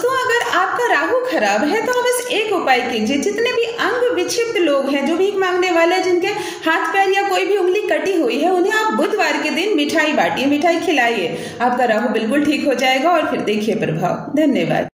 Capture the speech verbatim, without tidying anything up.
दोस्तों, अगर आपका राहु खराब है तो आप बस एक उपाय कीजिए। जितने भी अंग विक्षिप्त लोग हैं, जो भीख मांगने वाले हैं, जिनके हाथ पैर या कोई भी उंगली कटी हुई है, उन्हें आप बुधवार के दिन मिठाई बांटिए, मिठाई खिलाइए। आपका राहु बिल्कुल ठीक हो जाएगा और फिर देखिए प्रभाव। धन्यवाद।